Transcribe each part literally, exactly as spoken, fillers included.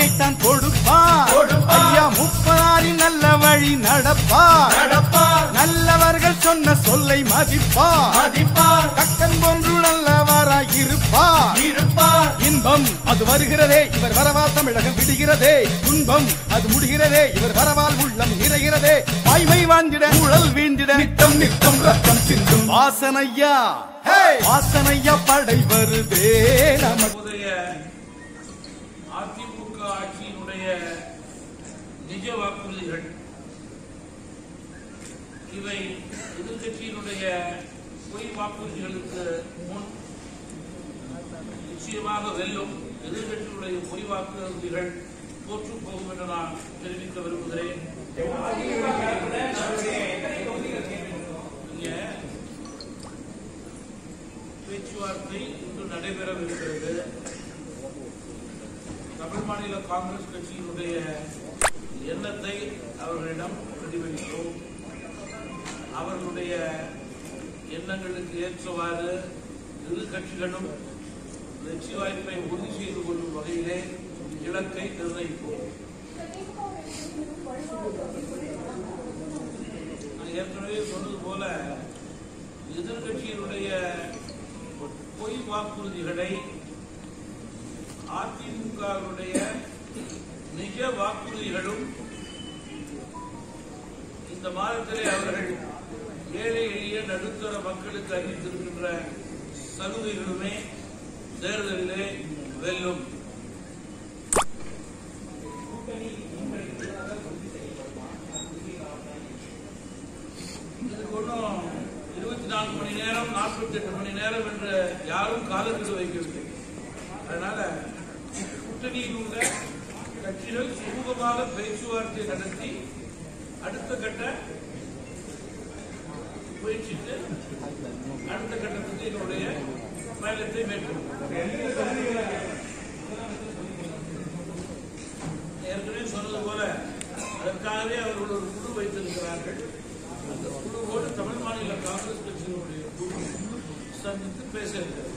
நன்மையைத்தான் கொடுப்பார். ஐயா முப்பதாரின் நல்ல வழி நடப்பார். நல்லவர்கள் சொன்ன சொல்லை மதிப்பார். கக்கன் போன்று நல்லவராய் இருப்பார். இன்பம் அது வருகிறதே இவர் வரவால் தமிழகம் விடுகிறதே. துன்பம் அது முடிகிறதே இவர் வரவால் உள்ளம் நிறைகிறதே. வாய்மை வாழ்ந்திட ஊழல் வீழ்ந்திட நித்தம் நித்தம் ரத்தம் சிந்தும் வாசனையா வாசனையா படை வருதே. நமது அதிமுக ஆட்சியினுடைய நிஜ வாக்குறுதிகள் இவை எதிர்கட்சியினுடைய பொய் வாக்குறுதிகளுக்கு முன் நிச்சயமாக வெல்லும். எதிர்கட்சியுடைய பொய் வாக்குறுதிகள் தோற்று போகும் என்று நான் தெரிவிக்க விரும்புகிறேன். பேச்சுவார்த்தை இன்று நடைபெறவிருக்கிறது. தமிழ் மாநில காங்கிரஸ் கட்சியினுடைய எண்ணத்தை அவர்களிடம் பிரதிபலித்தோம். அவர்களுடைய எண்ணங்களுக்கு ஏற்றவாறு இரு கட்சிகளும் வெற்றி வாய்ப்பை உறுதி செய்து கொள்ளும் வகையிலே இலக்கை நிர்ணயிப்போம். ஏற்கனவே சொன்னது போல எதிர்கட்சியினுடைய பொய் வாக்குறுதிகளை அதிமுகவுடைய நிஜ வாக்குறுதிகளும் இந்த மாதத்திலே அவர்கள் ஏழை எளிய நடுத்தர மக்களுக்கு அறிவித்திருக்கின்ற சலுகைகளுமே தேர்தலிலே வெல்லும். இதுக்கு ஒன்றும் இருபத்தி நான்கு மணி நேரம் நாற்பத்தி எட்டு மணி நேரம் என்று யாரும் காலக்கெடு வைக்கவில்லை. அதனால கூட்டணியில் உள்ள கட்சிகள் சுமூகமாக பேச்சுவார்த்தை நடத்தி அடுத்த கட்ட முயற்சித்து அடுத்த கட்டத்துக்கு எங்களுடைய பயணத்தை மேற்கொள்ளும். ஏற்கனவே சொன்னது போல அதற்காகவே அவர்கள் ஒரு குழு வைத்திருக்கிறார்கள். அந்த குழுவோடு தமிழ் மாநில காங்கிரஸ் கட்சியினுடைய குழு சந்தித்து பேச இருக்கிறது.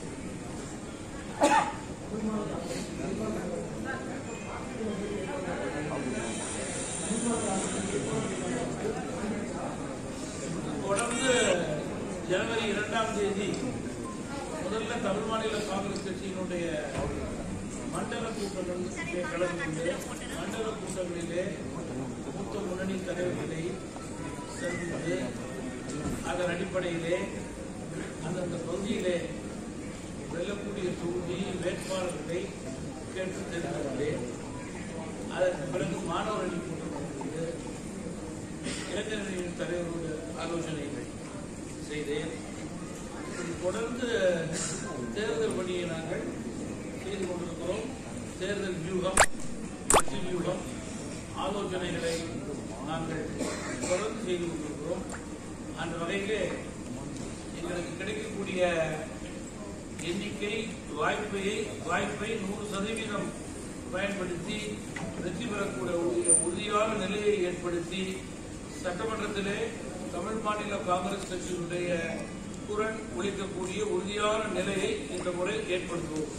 தொடர்ந்து ஜனவரி இரண்டாம் தேதி முதல்ல தமிழ் மாநில காங்கிரஸ் கட்சியினுடைய மண்டல கூட்டங்கள் கலந்து மண்டல கூட்டங்களிலே மூத்த முன்னணி தலைவர்களை சந்தித்து அதன் அடிப்படையிலே அந்தந்த பகுதியிலே வெல்லக்கூடிய தொகுதி வேட்பாளர்களை கேட்டு தெரிவித்தேன். அதற்கு பிறகு மாணவர் அணி கூட்டம் இளைஞர்களின் தலைவரோடு ஆலோசனைகள் செய்தேன். தொடர்ந்து தேர்தல் பணியை நாங்கள் செய்து கொண்டிருக்கிறோம். தேர்தல் வியூகம் கட்சி வியூகம் ஆலோசனைகளை நாங்கள் தொடர்ந்து செய்து கொண்டிருக்கிறோம். அந்த வகையிலே எங்களுக்கு கிடைக்கக்கூடிய எண்ணிக்கை வாய்ப்பை வாய்ப்பை நூறு சதவீதம் பயன்படுத்தி வெற்றி பெறக்கூடிய உறுதியான நிலையை ஏற்படுத்தி சட்டமன்றத்திலே தமிழ் மாநில காங்கிரஸ் கட்சியினுடைய குரல் ஒழிக்கக்கூடிய உறுதியான நிலையை இந்த முறை ஏற்படுத்துவோம்.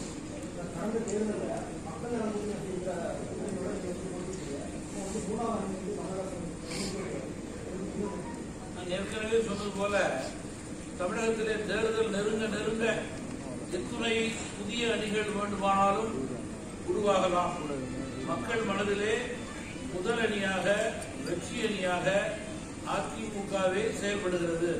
நான் ஏற்கனவே சொன்னது போல தமிழகத்திலே தேர்தல் நெருங்க நெருங்க எத்துணை புதிய அணிகள் வேண்டுமானாலும் உருவாகலாம். மக்கள் மனதிலே முதல் அணியாக வெற்றி அணியாக அதிமுகவே செயல்படுகிறது.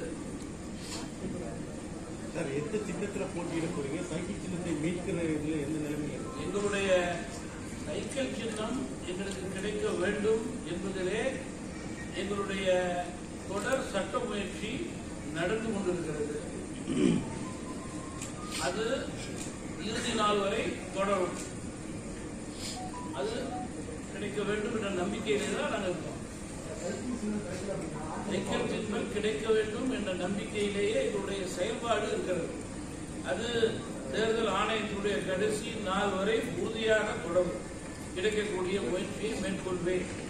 எங்களுடைய சைக்கிள் சின்னம் எங்களுக்கு கிடைக்க வேண்டும் என்பதிலே எங்களுடைய தொடர் சட்ட முயற்சி நடந்து கொண்டிருக்கிறது. அது இறுதி நாள் வரை தொடரும். அது கிடைக்க வேண்டும் என்ற நம்பிக்கையிலே தான் நாங்கள் இருக்கோம். சைக்கிள் சின்னம் கிடைக்க வேண்டும் என்ற நம்பிக்கையிலேயே எங்களுடைய செயல்பாடு இருக்கிறது. அது தேர்தல் ஆணையத்தினுடைய கடைசி நாள் வரை உறுதியாக தொடரும். கிடைக்கக்கூடிய முயற்சியை மேற்கொள்வேன்.